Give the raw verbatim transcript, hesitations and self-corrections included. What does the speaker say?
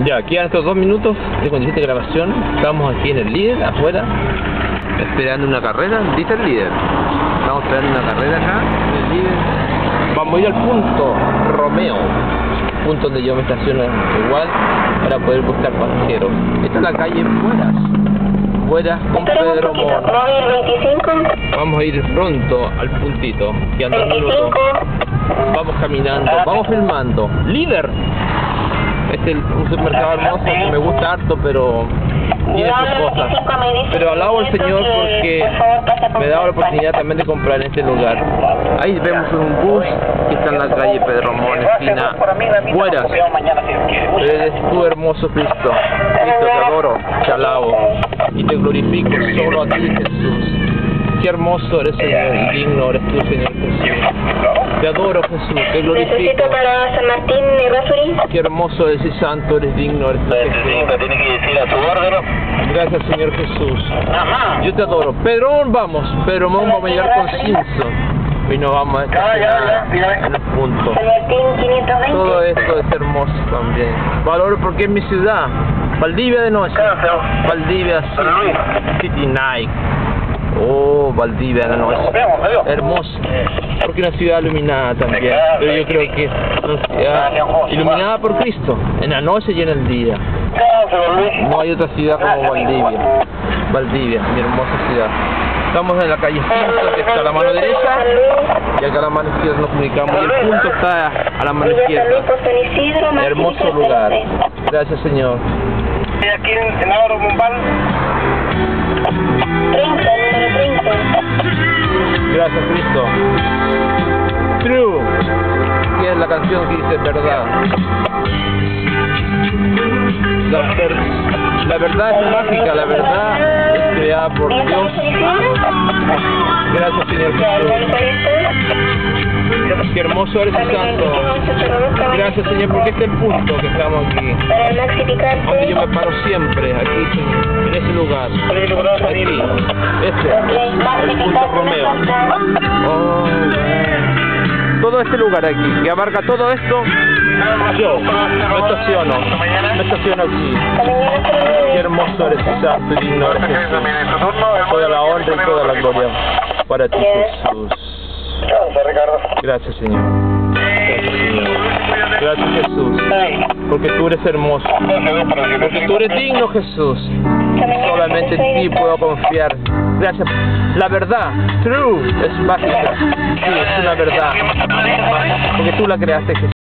Ya, quedan estos dos minutos de cuando hiciste grabación. Estamos aquí en el líder, afuera, esperando una carrera. ¿Dice el líder? Estamos esperando una carrera acá, en el líder. Vamos a ir al punto Romeo, punto donde yo me estaciono igual, para poder buscar pasajeros. Esta es la calle Buenas. Buenas con Pedro Mon. Vamos a ir pronto al puntito. Quedan dos minutos. Vamos caminando, vamos filmando. Líder. Este es un supermercado hermoso que me gusta harto, pero tiene sus cosas. Pero alabo al Señor porque me da la oportunidad también de comprar en este lugar. Ahí vemos un bus que está en la calle Pedro Mon, esquina Buenas. Eres tú, hermoso Cristo. Cristo, te adoro, te alabo y te glorifico solo a ti, Jesús. Qué hermoso eres, Señor, y digno eres tú, Señor Jesús. Te adoro, Jesús, te glorifico. Necesito para San Martín y Rasuri. Qué hermoso eres y santo eres, digno eres tú, Jesús. Tiene que decir a su orden. Gracias, Señor Jesús. Ajá. Yo te adoro. Pedrón, vamos. Pedro, vamos a llegar con Cinso. Y nos vamos a estacionar en el punto. San Martín quinientos veinte. Todo esto es hermoso también. Valoro porque es mi ciudad. Valdivia de noche. Valdivia City, City Night. Oh, Valdivia de la noche. Hermoso. Porque es una ciudad iluminada también. Pero yo creo que es una ciudad iluminada por Cristo. En la noche y en el día. No hay otra ciudad como Valdivia. Valdivia, mi hermosa ciudad. Estamos en la calle Cinto, que está a la mano derecha, y acá a la mano izquierda nos comunicamos, y el punto está a la mano izquierda. Hermoso lugar. Gracias, Señor. Estoy aquí en, en Álvaro Bombal. treinta, número treinta. Gracias, Cristo. True. Que es la canción que dice verdad. La, ver, la verdad es mágica, la verdad es creada por Dios. Gracias, Señor Jesús. Qué hermoso eres y santo. Gracias, Señor, porque este es el punto que estamos aquí. Para el Maxi Picante. Donde yo me paro siempre, aquí, Señor, en ese lugar. Aquí, este, el punto Romeo. Oh, todo este lugar aquí, que abarca todo esto, yo me estaciono, me estaciono aquí. Qué hermoso eres y santo y digno eres, Jesús. Toda la honra y toda la gloria para ti, Jesús. Gracias, Señor. Gracias, Señor. Gracias, Jesús. Porque tú eres hermoso. Porque tú eres digno, Jesús. Solamente en ti puedo confiar. Gracias. La verdad, true, es mágica. Sí, es una verdad. Porque tú la creaste, Jesús.